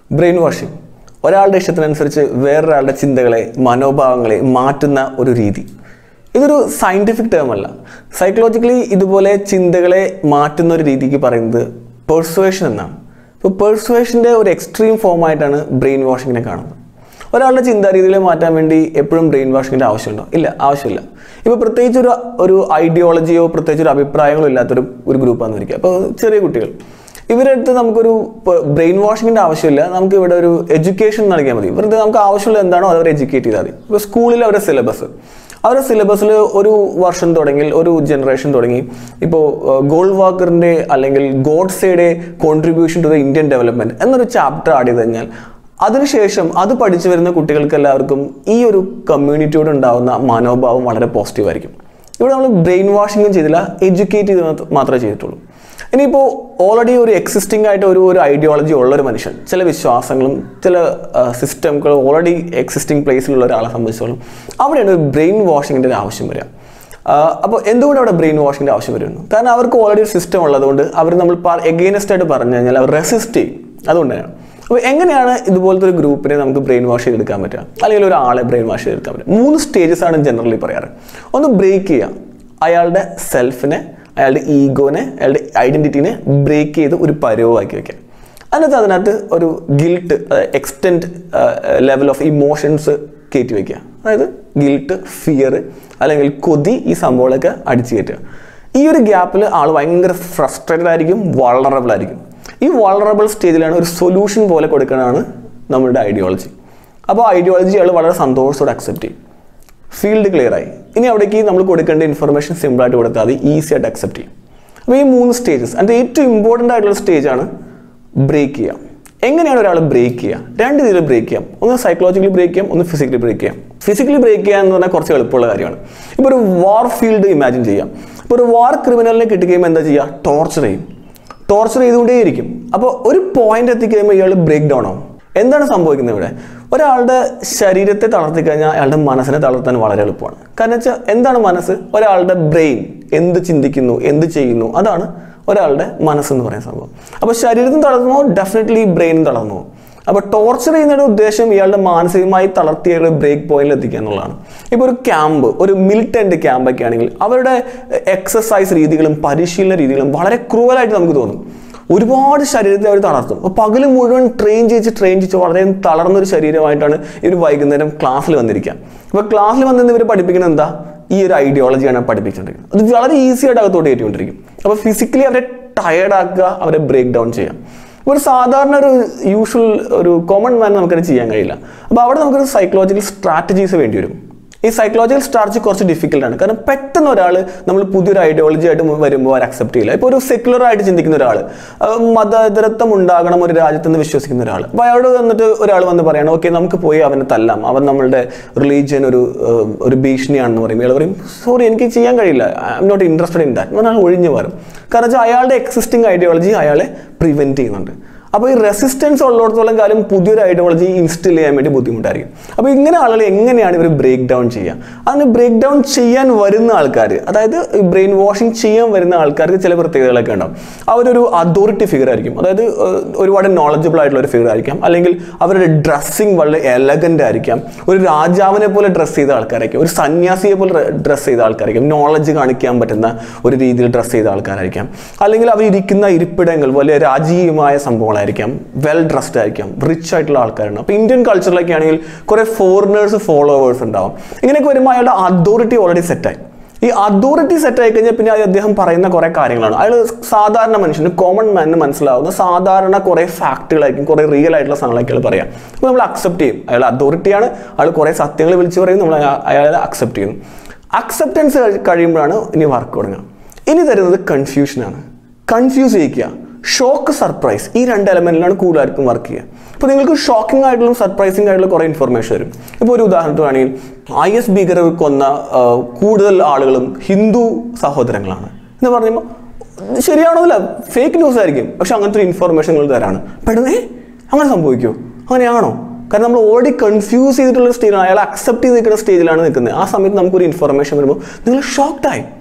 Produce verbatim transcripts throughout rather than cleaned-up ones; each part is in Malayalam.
ബ്രെയിൻ വാഷിംഗ് ഒരാളുടെ ഇഷ്ടത്തിനനുസരിച്ച് വേറൊരാളുടെ ചിന്തകളെ മനോഭാവങ്ങളെ മാറ്റുന്ന ഒരു രീതി. ഇതൊരു സയൻറ്റിഫിക് ടേം അല്ല. സൈക്കോളജിക്കലി ഇതുപോലെ ചിന്തകളെ മാറ്റുന്ന ഒരു രീതിക്ക് പറയുന്നത് പെർസുവേഷൻ എന്നാണ്. ഇപ്പോൾ പെർസുവേഷൻ്റെ ഒരു എക്സ്ട്രീം ഫോമായിട്ടാണ് ബ്രെയിൻ വാഷിങ്ങിനെ കാണുന്നത്. ഒരാളുടെ ചിന്താരീതികളെ മാറ്റാൻ വേണ്ടി എപ്പോഴും ബ്രെയിൻ വാഷിങ്ങിൻ്റെ ആവശ്യമുണ്ടോ? ഇല്ല, ആവശ്യമില്ല. ഇപ്പോൾ പ്രത്യേകിച്ച് ഒരു ഒരു ഐഡിയോളജിയോ പ്രത്യേകിച്ച് ഒരു അഭിപ്രായങ്ങളോ ഇല്ലാത്തൊരു ഒരു ഗ്രൂപ്പാണെന്ന് ഇരിക്കുക. അപ്പോൾ ചെറിയ കുട്ടികൾ, ഇവരുടെ അടുത്ത് നമുക്കൊരു ബ്രെയിൻ വാഷിങ്ങിൻ്റെ ആവശ്യമില്ല. നമുക്ക് ഇവിടെ ഒരു എഡ്യൂക്കേഷൻ നൽകിയാൽ മതി. വെറുതെ നമുക്ക് ആവശ്യമുള്ള എന്താണോ അത് അവർ എഡ്യൂക്കേറ്റ് ചെയ്താൽ മതി. ഇപ്പോൾ സ്കൂളിൽ അവരുടെ സിലബസ് അവരുടെ സിലബസിൽ ഒരു വർഷം തുടങ്ങി ഒരു ജനറേഷൻ തുടങ്ങി ഇപ്പോൾ ഗോൾഡ് വാക്കറിൻ്റെ അല്ലെങ്കിൽ ഗോഡ്സെയുടെ contribution to the Indian development എന്നൊരു ചാപ്റ്റർ ആഡ് ചെയ്ത് കഴിഞ്ഞാൽ അതിനുശേഷം അത് പഠിച്ചു വരുന്ന കുട്ടികൾക്ക് എല്ലാവർക്കും ഈ ഒരു കമ്മ്യൂണിറ്റിയോട് ഉണ്ടാകുന്ന മനോഭാവം വളരെ പോസിറ്റീവായിരിക്കും. ഇവിടെ നമ്മൾ ബ്രെയിൻ വാഷിങ്ങും ചെയ്തില്ല, എഡ്യൂക്കേറ്റ് ചെയ്ത് മാത്രമേ ചെയ്തിട്ടുള്ളൂ. ഇനിയിപ്പോൾ ഓൾറെഡി ഒരു എക്സിസ്റ്റിംഗ് ആയിട്ട് ഒരു ഒരു ഐഡിയോളജി ഉള്ളൊരു മനുഷ്യൻ, ചില വിശ്വാസങ്ങളും ചില സിസ്റ്റംകളും ഓൾറെഡി എക്സിസ്റ്റിംഗ് പ്ലേസിലുള്ള ഒരാളെ സംബന്ധിച്ചോളം അവിടെയാണ് ഒരു ബ്രെയിൻ വാഷിങ്ങിൻ്റെ ഒരു ആവശ്യം വരിക. അപ്പോൾ എന്തുകൊണ്ട് അവിടെ ബ്രെയിൻ വാഷിങ്ങിൻ്റെ ആവശ്യം വരുന്നു? കാരണം അവർക്ക് ഓൾറെഡി ഒരു സിസ്റ്റം ഉള്ളതുകൊണ്ട് അവർ നമ്മൾ എഗെയിൻസ്റ്റ് ആയിട്ട് പറഞ്ഞു കഴിഞ്ഞാൽ അവർ റെസിസ്റ്റ് ചെയ്യും. അതുകൊണ്ടാണ്. അപ്പോൾ എങ്ങനെയാണ് ഇതുപോലത്തെ ഒരു ഗ്രൂപ്പിനെ നമുക്ക് ബ്രെയിൻ വാഷ് ചെയ്തെടുക്കാൻ പറ്റുക, അല്ലെങ്കിൽ ഒരാളെ ബ്രെയിൻ വാഷ് ചെയ്തെടുക്കാൻ പറ്റുക? മൂന്ന് സ്റ്റേജസ് ആണ് ജനറലി പറയാറ്. ഒന്ന് ബ്രേക്ക് ചെയ്യുക, അയാളുടെ സെൽഫിനെ, അയാളുടെ ഈഗോനെ, അയാളുടെ ഐഡൻറ്റിറ്റീനെ ബ്രേക്ക് ചെയ്ത് ഒരു പരുവമാക്കി വയ്ക്കുക. അതിനകത്ത് അതിനകത്ത് ഒരു guilt, extend level of emotions കയറ്റി വയ്ക്കുക. അതായത് ഗിൽട്ട്, ഫിയർ അല്ലെങ്കിൽ കൊതി, ഈ സംഭവങ്ങളൊക്കെ അടിച്ചു കയറ്റുക. ഈ ഒരു ഗ്യാപ്പിൽ ആൾ ഭയങ്കര ഫ്രസ്ട്രേറ്റഡ് ആയിരിക്കും, വൾണറബിൾ ആയിരിക്കും. ഈ വൾണറബിൾ സ്റ്റേജിലാണ് ഒരു സൊല്യൂഷൻ പോലെ കൊടുക്കുന്നതാണ് നമ്മുടെ ഐഡിയോളജി. അപ്പോൾ ഐഡിയോളജി ആൾ വളരെ സന്തോഷത്തോടെ അക്സെപ്റ്റ് ചെയ്യും. ഫീൽഡ് ക്ലിയർ ആയി. ഇനി അവിടേക്ക് നമ്മൾ കൊടുക്കേണ്ട ഇൻഫർമേഷൻ സിമ്പിളായിട്ട് കൊടുത്താൽ അത് ഈസി ആയിട്ട് അക്സെപ്റ്റ് ചെയ്യും. അപ്പോൾ ഈ മൂന്ന് സ്റ്റേജസ്, അതിൻ്റെ ഏറ്റവും ഇമ്പോർട്ടൻ്റ് ആയിട്ടുള്ള സ്റ്റേജാണ് ബ്രേക്ക് ചെയ്യുക. എങ്ങനെയാണ് ഒരാൾ ബ്രേക്ക് ചെയ്യുക? രണ്ട് രീതിയിൽ ബ്രേക്ക് ചെയ്യാം. ഒന്ന് സൈക്കോളജിക്കലി ബ്രേക്ക് ചെയ്യാം, ഒന്ന് ഫിസിക്കലി ബ്രേക്ക് ചെയ്യാം. ഫിസിക്കലി ബ്രേക്ക് ചെയ്യുക എന്ന് പറഞ്ഞാൽ കുറച്ച് എളുപ്പമുള്ള കാര്യമാണ്. ഇപ്പോൾ ഒരു വാർ ഫീൽഡ് ഇമാജിൻ ചെയ്യാം. ഇപ്പോൾ ഒരു വാർ ക്രിമിനലിനെ കിട്ടിക്കഴിയുമ്പോൾ എന്താ ചെയ്യുക? ടോർച്ചർ ചെയ്യും. ടോർച്ചർ ചെയ്തുകൊണ്ടേയിരിക്കും. അപ്പോൾ ഒരു പോയിന്റ് എത്തിക്കഴിയുമ്പോൾ ഇയാൾ ബ്രേക്ക് ഡൗൺ ആവും. എന്താണ് സംഭവിക്കുന്നത് ഇവിടെ? ഒരാളുടെ ശരീരത്തെ തളർത്തി കഴിഞ്ഞാൽ അയാളുടെ മനസ്സിനെ തളർത്താൻ വളരെ എളുപ്പമാണ്. കാരണം വെച്ചാൽ എന്താണ് മനസ്സ്? ഒരാളുടെ ബ്രെയിൻ എന്ത് ചിന്തിക്കുന്നു, എന്ത് ചെയ്യുന്നു, അതാണ് ഒരാളുടെ മനസ്സെന്ന് പറയുന്ന സംഭവം. അപ്പോൾ ശരീരത്തിന് തളർന്നുമോ ഡെഫിനറ്റ്ലി ബ്രെയിനും തളർന്നു. അപ്പോൾ ടോർച്ചർ ചെയ്യുന്നതിൻ്റെ ഉദ്ദേശം ഇയാളുടെ മാനസികമായി തളർത്തിയ ഒരു ബ്രേക്ക് പോയിന്റിൽ എത്തിക്കുക എന്നുള്ളതാണ്. ഇപ്പോൾ ഒരു ക്യാമ്പ്, ഒരു മിലിറ്റൻ്റ് ക്യാമ്പൊക്കെ ആണെങ്കിൽ അവരുടെ എക്സസൈസ് രീതികളും പരിശീലന രീതികളും വളരെ ക്രൂവലായിട്ട് നമുക്ക് തോന്നും. ഒരുപാട് ശരീരത്തെ അവർ തളർത്തും. അപ്പോൾ പകൽ മുഴുവൻ ട്രെയിൻ ചെയ്ത് ട്രെയിൻ ചെയ്ത് വളരെ തളർന്നൊരു ശരീരമായിട്ടാണ് ഇവർ വൈകുന്നേരം ക്ലാസ്സിൽ വന്നിരിക്കുക. അപ്പോൾ ക്ലാസ്സിൽ വന്നിരുന്ന് ഇവർ പഠിപ്പിക്കുന്നത് എന്താ? ഈ ഒരു ഐഡിയോളജിയാണ് പഠിപ്പിച്ചുകൊണ്ടിരിക്കുന്നത്. അത് വളരെ ഈസി ആയിട്ട് അകത്തോട്ട് കയറ്റിക്കൊണ്ടിരിക്കും. അപ്പോൾ ഫിസിക്കലി അവരെ ടയേർഡാക്കുക, അവരെ ബ്രേക്ക് ഡൗൺ ചെയ്യാം. ഒരു സാധാരണ ഒരു യൂഷ്വൽ ഒരു കോമൺ മാൻ നമുക്കത് ചെയ്യാൻ കഴിയില്ല. അപ്പോൾ അവിടെ നമുക്കൊരു സൈക്കോളജിക്കൽ സ്ട്രാറ്റജീസ് വേണ്ടി വരും. ഈ സൈക്കോളജിക്കൽ സ്ട്രാറ്റജി കുറച്ച് ഡിഫിക്കൽട്ടാണ്. കാരണം പെട്ടെന്ന് ഒരാൾ നമ്മൾ പുതിയൊരു ഐഡിയോളജി ആയിട്ട് വരുമ്പോൾ അവർ അക്സെപ്റ്റ് ചെയ്യില്ല. ഇപ്പോൾ ഒരു സെക്യുലർ ആയിട്ട് ചിന്തിക്കുന്ന ഒരാൾ, മതേതരത്വം ഉണ്ടാകണം ഒരു രാജ്യത്തെന്ന് വിശ്വസിക്കുന്ന ഒരാൾ, അപ്പോൾ അയാളോട് വന്നിട്ട് ഒരാൾ വന്ന് പറയണം, ഓക്കെ നമുക്ക് പോയി അവനെ തല്ലാം, അവൻ നമ്മളുടെ റിലീജിയൻ ഒരു ഒരു ഭീഷണിയാണെന്ന് പറയും. ഇയാൾ പറയും, സോറി എനിക്ക് ചെയ്യാൻ കഴിയില്ല, I'm not interested in that. എന്നാൽ ഒഴിഞ്ഞു മാറും. കാരണം വെച്ചാൽ അയാളുടെ എക്സിസ്റ്റിംഗ് ഐഡിയോളജി അയാളെ പ്രിവെൻറ്റ് ചെയ്യുന്നുണ്ട്. അപ്പോൾ ഈ റെസിസ്റ്റൻസ് ഉള്ളിടത്തോളം കാലം പുതിയൊരു ഐഡിയോളജി ഇൻസ്റ്റിൽ ചെയ്യാൻ വേണ്ടി ബുദ്ധിമുട്ടായിരിക്കും. അപ്പോൾ ഇങ്ങനെ ആളുകൾ എങ്ങനെയാണ് ഇവർ ബ്രേക്ക് ഡൗൺ ചെയ്യുക? അതിന് ബ്രേക്ക് ഡൗൺ ചെയ്യാൻ വരുന്ന ആൾക്കാർ, അതായത് ബ്രെയിൻ വാഷിംഗ് ചെയ്യാൻ വരുന്ന ആൾക്കാർക്ക് ചില പ്രത്യേകതകളൊക്കെ ഉണ്ടാവും. അവരൊരു അതോറിറ്റി ഫിഗർ ആയിരിക്കും, അതായത് ഒരുപാട് നോളജബിൾ ആയിട്ടുള്ള ഒരു ഫിഗർ ആയിരിക്കാം. അല്ലെങ്കിൽ അവരുടെ ഡ്രസ്സിങ് വളരെ എലഗൻ്റ് ആയിരിക്കാം. ഒരു രാജാവിനെ പോലെ ഡ്രസ്സ് ചെയ്ത ആൾക്കാരായിരിക്കും, ഒരു സന്യാസിയെ പോലെ ഡ്രസ്സ് ചെയ്ത ആൾക്കാരായിരിക്കും, നോളജ് കാണിക്കാൻ പറ്റുന്ന ഒരു രീതിയിൽ ഡ്രസ്സ് ചെയ്ത ആൾക്കാരായിരിക്കാം. അല്ലെങ്കിൽ അവർ ഇരിക്കുന്ന ഇരിപ്പിടങ്ങൾ വലിയ രാജീയമായ സംഭവങ്ങളായിരിക്കും, വെൽ ഡ്രസ്ഡ് ആയിരിക്കാം, റിച്ച് ആയിട്ടുള്ള ആൾക്കാരുണ്ട്. അപ്പോൾ ഇന്ത്യൻ കൾച്ചറിലൊക്കെ ആണെങ്കിൽ കുറേ ഫോറിനേഴ്സ് ഫോളോവേഴ്സ് ഉണ്ടാവും. ഇങ്ങനെയൊക്കെ വരുമ്പോൾ അയാളുടെ അതോറിറ്റി ഓൾറെഡി സെറ്റായി. ഈ അതോറിറ്റി സെറ്റ് ആയി കഴിഞ്ഞാൽ പിന്നെ അദ്ദേഹം പറയുന്ന കുറേ കാര്യങ്ങളാണ്. അയാൾ സാധാരണ മനുഷ്യന്, കോമൺ മാനിന് മനസ്സിലാവുന്ന സാധാരണ കുറേ ഫാക്റ്റുകളായിരിക്കും, കുറേ റിയൽ ആയിട്ടുള്ള സാധനങ്ങളൊക്കെ പറയാം. അപ്പോൾ നമ്മൾ അക്സെപ്റ്റ് ചെയ്യും. അയാൾ അതോറിറ്റിയാണ്, അയാൾ കുറേ സത്യങ്ങൾ വിളിച്ച് പറയും, നമ്മൾ അയാളെ അക്സെപ്റ്റ് ചെയ്യുന്നു. അക്സെപ്റ്റൻസ് കഴിയുമ്പോഴാണ് ഇനി വർക്ക് തുടങ്ങുക. ഇനി തരുന്നത് കൺഫ്യൂഷനാണ്. കൺഫ്യൂസ് ചെയ്യിക്കുക, ഷോക്ക്, സർപ്രൈസ്, ഈ രണ്ട് എലമെന്റിലാണ് കൂടുതലായിരിക്കും വർക്ക് ചെയ്യുക. ഇപ്പോൾ നിങ്ങൾക്ക് ഷോക്കിംഗ് ആയിട്ടുള്ള സർപ്രൈസിംഗ് ആയിട്ടുള്ള കുറേ ഇൻഫർമേഷൻ വരും. ഇപ്പോൾ ഒരു ഉദാഹരണത്തിനാണെങ്കിൽ ഐ എസ് ഭീകരർ കൊന്ന കൂടുതൽ ആളുകളും ഹിന്ദു സഹോദരങ്ങളാണ് എന്ന് പറയുമ്പോൾ ശരിയാണോന്നില്ല, ഫേക്ക് ന്യൂസ് ആയിരിക്കും. പക്ഷെ അങ്ങനത്തെ ഒരു ഇൻഫർമേഷൻ നിങ്ങൾ തരാണ്. പെട്ടെന്ന് ഏ അങ്ങനെ സംഭവിക്കുമോ, അങ്ങനെയാണോ? കാരണം നമ്മൾ ഓൾറെഡി കൺഫ്യൂസ് ചെയ്തിട്ടുള്ള സ്റ്റേജിലാണ്, അയാൾ അക്സെപ്റ്റ് ചെയ്ത് നിൽക്കുന്ന സ്റ്റേജിലാണ് നിൽക്കുന്നത്. ആ സമയത്ത് നമുക്കൊരു ഇൻഫർമേഷൻ വരുമ്പോൾ നിങ്ങൾ ഷോക്ക്ഡായി.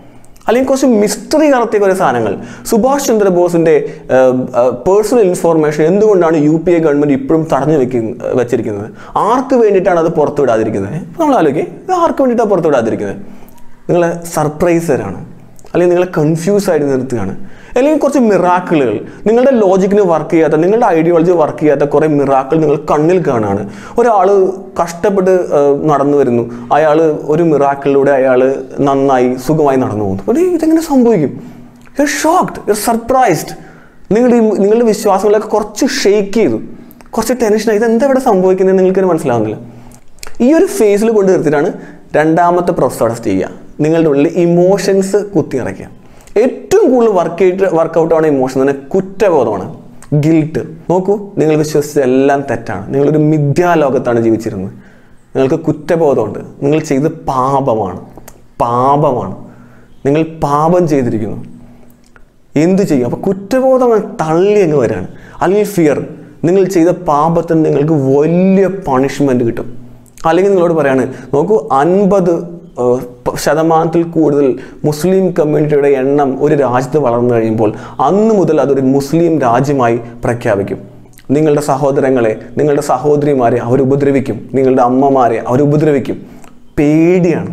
അല്ലെങ്കിൽ കുറച്ച് മിസ്റ്ററി കലർത്തിയ കുറേ സാധനങ്ങൾ. സുഭാഷ് ചന്ദ്രബോസിൻ്റെ പേഴ്സണൽ ഇൻഫോർമേഷൻ എന്തുകൊണ്ടാണ് യു പി എ ഗവൺമെൻറ് ഇപ്പോഴും തടഞ്ഞു വെക്കുന്ന വെച്ചിരിക്കുന്നത്? ആർക്ക് വേണ്ടിയിട്ടാണ് അത് പുറത്തു വിടാതിരിക്കുന്നത്? നമ്മൾ ആലോചിക്കുക, ഇത് ആർക്ക് വേണ്ടിയിട്ടാണ് പുറത്തു വിടാതിരിക്കുന്നത്? നിങ്ങളെ സർപ്രൈസ് തരാണ്, അല്ലെങ്കിൽ നിങ്ങളെ കൺഫ്യൂസ് ആയിട്ട് നിർത്തുകയാണ്, അല്ലെങ്കിൽ കുറച്ച് മിറാക്കിളുകൾ, നിങ്ങളുടെ ലോജിക്കിന് വർക്ക് ചെയ്യാത്ത, നിങ്ങളുടെ ഐഡിയോളജി വർക്ക് ചെയ്യാത്ത കുറേ മിറാക്കിൾ നിങ്ങൾ കണ്ണിൽ കാണുകയാണ്. ഒരാൾ കഷ്ടപ്പെട്ട് നടന്നു വരുന്നു, അയാൾ ഒരു മിറാക്കിളിലൂടെ അയാൾ നന്നായി സുഖമായി നടന്നു പോകുന്നു. അപ്പോൾ ഇതെങ്ങനെ സംഭവിക്കും? You are shocked, you are surprised. നിങ്ങളുടെ നിങ്ങളുടെ വിശ്വാസങ്ങളൊക്കെ കുറച്ച് ഷെയ്ക്ക് ചെയ്തു, കുറച്ച് ടെൻഷനായി. ഇതെന്താ ഇവിടെ സംഭവിക്കുന്നത് നിങ്ങൾക്കൊരു മനസ്സിലാവുന്നില്ല. ഈ ഒരു ഫേസിൽ കൊണ്ട് നിർത്തിയിട്ടാണ് രണ്ടാമത്തെ പ്രോസസ് അവിടെ ചെയ്യുക. നിങ്ങളുടെ ഉള്ളിൽ ഇമോഷൻസ് കുത്തി നിറയ്ക്കുക. ഏറ്റവും കൂടുതൽ വർക്ക് ചെയ്തിട്ട് വർക്കൗട്ടാണ് ഇമോഷൻ തന്നെ കുറ്റബോധമാണ്, ഗിൽട്ട്. നോക്കൂ, നിങ്ങൾ വിശ്വസിച്ചത് എല്ലാം തെറ്റാണ്, നിങ്ങളൊരു മിഥ്യാലോകത്താണ് ജീവിച്ചിരുന്നത്, നിങ്ങൾക്ക് കുറ്റബോധമുണ്ട്, നിങ്ങൾ ചെയ്ത് പാപമാണ്, പാപമാണ്, നിങ്ങൾ പാപം ചെയ്തിരിക്കുന്നു, എന്തു ചെയ്യും? അപ്പോൾ കുറ്റബോധം തള്ളി അങ്ങ് വരികയാണ്. അല്ലെങ്കിൽ ഫിയർ, നിങ്ങൾ ചെയ്ത പാപത്തിന് നിങ്ങൾക്ക് വലിയ പണിഷ്മെൻറ്റ് കിട്ടും. അല്ലെങ്കിൽ നിങ്ങളോട് പറയാണ്, നോക്കൂ, അൻപത് ശതമാനത്തിൽ കൂടുതൽ മുസ്ലിം കമ്മ്യൂണിറ്റിയുടെ എണ്ണം ഒരു രാജ്യത്ത് വളർന്നു കഴിയുമ്പോൾ അന്ന് മുതൽ അതൊരു മുസ്ലിം രാജ്യമായി പ്രഖ്യാപിക്കും. നിങ്ങളുടെ സഹോദരങ്ങളെ, നിങ്ങളുടെ സഹോദരിമാരെ അവർ ഉപദ്രവിക്കും, നിങ്ങളുടെ അമ്മമാരെ അവർ ഉപദ്രവിക്കും. പേടിയാണ്,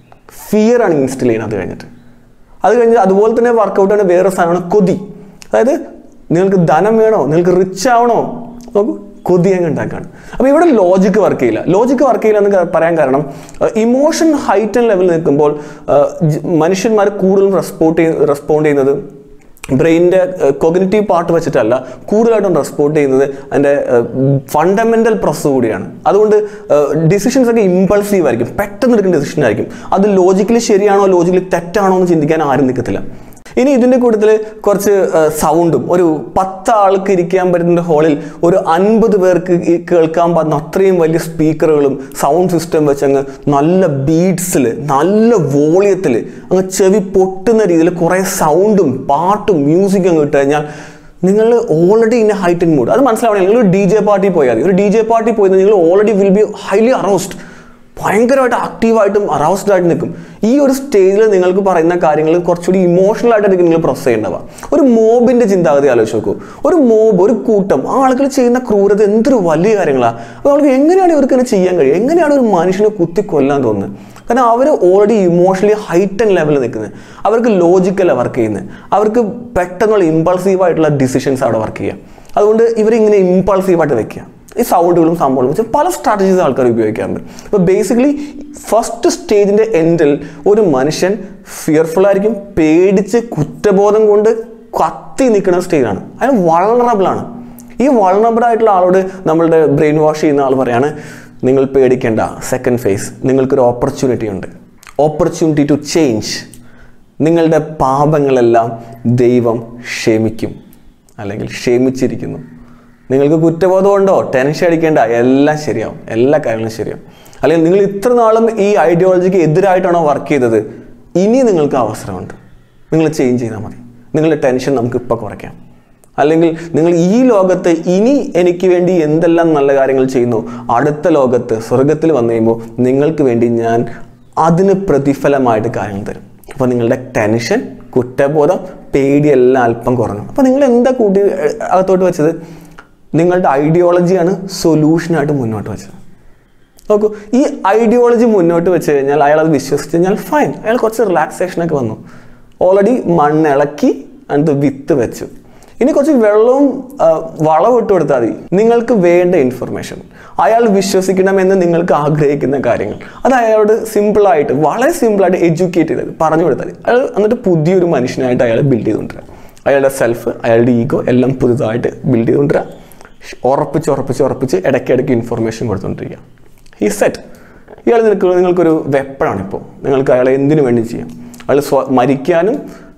ഫിയറാണ് ഇൻസ്റ്റിൽ ചെയ്യുന്നത്. അത് കഴിഞ്ഞിട്ട് അത് കഴിഞ്ഞിട്ട് അതുപോലെ തന്നെ വർക്കൗട്ടാണ് വേറെ സാധനമാണ് കൊതി. അതായത് നിങ്ങൾക്ക് ധനം വേണോ, നിങ്ങൾക്ക് റിച്ച് ആവണോ, നോക്കൂ, കൊതി അങ്ങ് ഉണ്ടാക്കുകയാണ്. അപ്പോൾ ഇവിടെ ലോജിക്ക് വർക്ക് ചെയ്യില്ല. ലോജിക്ക് വർക്ക് ചെയ്യില്ല എന്ന് പറയാൻ കാരണം, ഇമോഷൻ ഹൈറ്റ് ആൻഡ് ലെവലിൽ നിൽക്കുമ്പോൾ മനുഷ്യന്മാർ കൂടുതൽ റെസ്പോണ്ട് ചെയ്യ റെസ്പോണ്ട് ചെയ്യുന്നത് ബ്രെയിനിൻ്റെ കോഗ്നിറ്റീവ് പാർട്ട് വെച്ചിട്ടല്ല, കൂടുതലായിട്ടും റെസ്പോണ്ട് ചെയ്യുന്നത് അതിൻ്റെ ഫണ്ടമെൻ്റൽ പ്രോസസ് കൂടിയാണ്. അതുകൊണ്ട് ഡിസിഷൻസ് ഒക്കെ ഇമ്പൾസീവ് ആയിരിക്കും, പെട്ടെന്ന് എടുക്കുന്ന ഡിസിഷൻ ആയിരിക്കും. അത് ലോജിക്കലി ശരിയാണോ ലോജിക്കലി തെറ്റാണോ എന്ന് ചിന്തിക്കാൻ ആരും നിൽക്കത്തില്ല. ഇനി ഇതിൻ്റെ കൂട്ടത്തിൽ കുറച്ച് സൗണ്ടും, ഒരു പത്ത് ആൾക്ക് ഇരിക്കാൻ പറ്റുന്ന ഹോളിൽ ഒരു അൻപത് പേർക്ക് കേൾക്കാൻ പറ്റുന്ന അത്രയും വലിയ സ്പീക്കറുകളും സൗണ്ട് സിസ്റ്റം വെച്ച് അങ്ങ് നല്ല ബീറ്റ്സിൽ, നല്ല വോളിയത്തിൽ, അങ്ങ് ചെവി പൊട്ടുന്ന രീതിയിൽ കുറേ സൗണ്ടും പാട്ടും മ്യൂസിക്കും അങ്ങ് ഇട്ട് കഴിഞ്ഞാൽ നിങ്ങൾ already in a heightened mood. അത് മനസ്സിലാവണം. നിങ്ങൾ ഡി ജെ പാർട്ടി പോയാൽ മതി. ഒരു ഡി ജെ പാർട്ടി പോയി നിങ്ങൾ already will be highly aroused, ഭയങ്കരമായിട്ട് ആക്റ്റീവായിട്ടും അറൗസ്ഡ് ആയിട്ട് നിൽക്കും. ഈ ഒരു സ്റ്റേജിൽ നിങ്ങൾക്ക് പറയുന്ന കാര്യങ്ങൾ കുറച്ചുകൂടി ഇമോഷണൽ ആയിട്ടായിരിക്കും നിങ്ങൾ പ്രോസസ് ചെയ്യേണ്ടവ. ഒരു മോബിൻ്റെ ചിന്താഗതി ആലോചിച്ച് നോക്കൂ. ഒരു മോബ്, ഒരു കൂട്ടം ആളുകൾ ചെയ്യുന്ന ക്രൂരത എന്തൊരു വലിയ കാര്യങ്ങളാണ്. അപ്പോൾ അവർക്ക് എങ്ങനെയാണ് ഇവർക്ക് തന്നെ ചെയ്യാൻ കഴിയുക? എങ്ങനെയാണ് ഒരു മനുഷ്യനെ കുത്തി കൊല്ലാൻ തോന്നുന്നത്? കാരണം അവർ ഓൾറെഡി ഇമോഷണലി ഹൈറ്റൻ ലെവലിൽ നിൽക്കുന്നത്. അവർക്ക് ലോജിക്കല്ല വർക്ക് ചെയ്യുന്നത്. അവർക്ക് പെട്ടെന്നുള്ള ഇമ്പൾസീവായിട്ടുള്ള ഡിസിഷൻസ് അവിടെ വർക്ക് ചെയ്യുക. അതുകൊണ്ട് ഇവരിങ്ങനെ ഇമ്പൾസീവായിട്ട് വെക്കുക. ഈ സൗണ്ടുകളും സംഭവങ്ങളും വെച്ച് പല സ്ട്രാറ്റജീസ് ആൾക്കാർ ഉപയോഗിക്കാറുണ്ട്. അപ്പോൾ ബേസിക്കലി ഫസ്റ്റ് സ്റ്റേജിൻ്റെ എൻഡിൽ ഒരു മനുഷ്യൻ ഫിയർഫുൾ ആയിരിക്കും, പേടിച്ച് കുറ്റബോധം കൊണ്ട് കത്തി നിൽക്കുന്ന സ്റ്റേജാണ്. അയാൾ വൾണറബിളാണ്. ഈ വൾണറബിൾ ആയിട്ടുള്ള ആളോട് നമ്മളുടെ ബ്രെയിൻ വാഷ് ചെയ്യുന്ന ആൾ പറയാണ്, നിങ്ങൾ പേടിക്കേണ്ട, സെക്കൻഡ് ഫേസ്, നിങ്ങൾക്കൊരു ഓപ്പർച്യൂണിറ്റി ഉണ്ട്, ഓപ്പർച്യൂണിറ്റി ടു ചേഞ്ച്. നിങ്ങളുടെ പാപങ്ങളെല്ലാം ദൈവം ക്ഷമിക്കും, അല്ലെങ്കിൽ ക്ഷമിച്ചിരിക്കുന്നു. നിങ്ങൾക്ക് കുറ്റബോധമുണ്ടോ, ടെൻഷൻ അടിക്കേണ്ട, എല്ലാം ശരിയാവും, എല്ലാ കാര്യങ്ങളും ശരിയാവും. അല്ലെങ്കിൽ നിങ്ങൾ ഇത്ര നാളും ഈ ഐഡിയോളജിക്ക് എതിരായിട്ടാണോ വർക്ക് ചെയ്തത്, ഇനി നിങ്ങൾക്ക് അവസരമുണ്ട്, നിങ്ങൾ ചേഞ്ച് ചെയ്താൽ മതി. നിങ്ങളുടെ ടെൻഷൻ നമുക്ക് ഇപ്പോൾ കുറയ്ക്കാം. അല്ലെങ്കിൽ നിങ്ങൾ ഈ ലോകത്ത് ഇനി എനിക്ക് വേണ്ടി എന്തെല്ലാം നല്ല കാര്യങ്ങൾ ചെയ്യുന്നു, അടുത്ത ലോകത്ത് സ്വർഗത്തിൽ വന്നു കഴിയുമ്പോൾ നിങ്ങൾക്ക് വേണ്ടി ഞാൻ അതിന് പ്രതിഫലമായിട്ട് കാര്യങ്ങൾ തരും. അപ്പോൾ നിങ്ങളുടെ ടെൻഷൻ, കുറ്റബോധം, പേടിയെല്ലാം അല്പം കുറഞ്ഞു. അപ്പോൾ നിങ്ങൾ എന്താ കൂട്ടി അകത്തോട്ട് വെച്ചത്? നിങ്ങളുടെ ഐഡിയോളജിയാണ് സൊല്യൂഷനായിട്ട് മുന്നോട്ട് വെച്ചത്. നോക്കൂ, ഈ ഐഡിയോളജി മുന്നോട്ട് വെച്ച് കഴിഞ്ഞാൽ അയാൾ അത് വിശ്വസിച്ച് കഴിഞ്ഞാൽ ഫൈൻ, അയാൾ കുറച്ച് റിലാക്സേഷനൊക്കെ വന്നു. ഓൾറെഡി മണ്ണിളക്കി അതിന് വിത്ത് വെച്ചു. ഇനി കുറച്ച് വെള്ളവും വളവും ഇട്ട് കൊടുത്താൽ മതി. നിങ്ങൾക്ക് വേണ്ട ഇൻഫർമേഷൻ, അയാൾ വിശ്വസിക്കണമെന്ന് നിങ്ങൾക്ക് ആഗ്രഹിക്കുന്ന കാര്യങ്ങൾ, അത് അയാളോട് സിമ്പിളായിട്ട്, വളരെ സിമ്പിളായിട്ട് എഡ്യൂക്കേറ്റ് ചെയ്ത് പറഞ്ഞു കൊടുത്താൽ മതി. അയാൾ എന്നിട്ട് പുതിയൊരു മനുഷ്യനായിട്ട് അയാൾ ബിൽഡ് ചെയ്തുകൊണ്ടിരിക്കുക. അയാളുടെ സെൽഫ്, അയാളുടെ ഈഗോ എല്ലാം പുതുതായിട്ട് ബിൽഡ് ചെയ്തുകൊണ്ടിരിക്കുക. ഉറപ്പിച്ച് ഉറപ്പിച്ച് ഉറപ്പിച്ച് ഇടയ്ക്കിടയ്ക്ക് ഇൻഫർമേഷൻ കൊടുത്തുകൊണ്ടിരിക്കുക. ഈ സെറ്റ് ഇയാൾ നിൽക്കുക, നിങ്ങൾക്കൊരു വെപ്പണാണ്. ഇപ്പോൾ നിങ്ങൾക്ക് അയാളെ എന്തിനു വേണ്ടി ചെയ്യാം. അയാൾ സ്വ മരിക്കാനും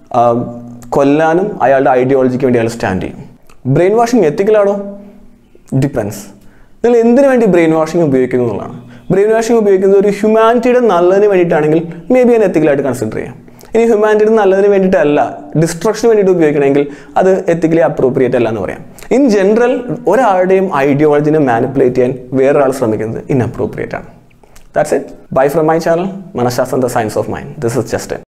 കൊല്ലാനും അയാളുടെ ഐഡിയോളജിക്ക് വേണ്ടി അയാൾ സ്റ്റാൻഡ് ചെയ്യും. ബ്രെയിൻ വാഷിംഗ് എത്തിക്കലാണോ? ഡിപ്പെൻസ്. നിങ്ങൾ എന്തിനു വേണ്ടി ബ്രെയിൻ വാഷിംഗ് ഉപയോഗിക്കുന്നു എന്നുള്ളതാണ്. ബ്രെയിൻ വാഷിംഗ് ഉപയോഗിക്കുന്നത് ഒരു ഹ്യൂമാനിറ്റിയുടെ നല്ലതിന് വേണ്ടിയിട്ടാണെങ്കിൽ മേ ബി അതിനെ എത്തിക്കലായിട്ട് കൺസിഡർ ചെയ്യാം. ഇനി ഹ്യൂമാനിറ്റിയുടെ നല്ലതിന് വേണ്ടിയിട്ടല്ല, ഡിസ്ട്രക്ഷന് വേണ്ടിയിട്ട് ഉപയോഗിക്കണമെങ്കിൽ അത് എത്തിക്കലി അപ്രോപ്രിയേറ്റ് അല്ല എന്ന് പറയാം. ഇൻ ജനറൽ ഒരാളുടെയും ഐഡിയോളജിനെ മാനിപ്പുലേറ്റ് ചെയ്യാൻ വേറൊരാൾ ശ്രമിക്കുന്നത് ഇൻഅപ്രോപ്രിയേറ്റ് ആണ്. That's it. By from my channel Manashastram, the science of mind. This is just